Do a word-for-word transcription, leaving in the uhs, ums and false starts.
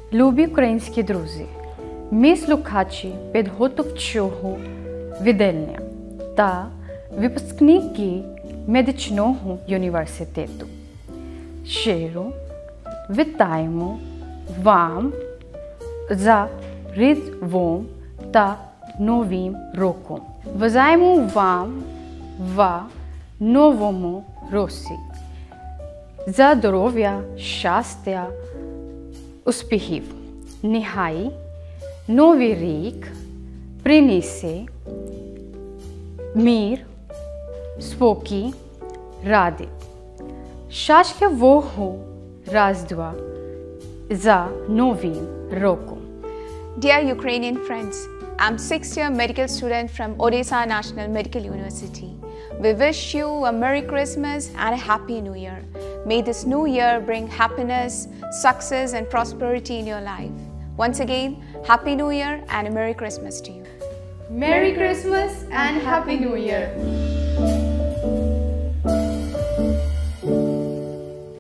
Любі українські друзі, ми слухачі підготовчого відділення та випускники медичного університету. Щиро вітаємо вам за Різдвом та Новим роком. Бажаємо вам в новому році здоров'я, щастя, успіхів. Нехай Новий рік принесе мир, спокій, радість. Щасливого Різдва за Новим роком. Dear Ukrainian friends, I'm sixth-year medical student from Odisha National Medical University. We wish you a Merry Christmas and a Happy New Year. May this new year bring happiness, success and prosperity in your life. Once again, Happy New Year and a Merry Christmas to you. Merry Christmas and Happy New Year!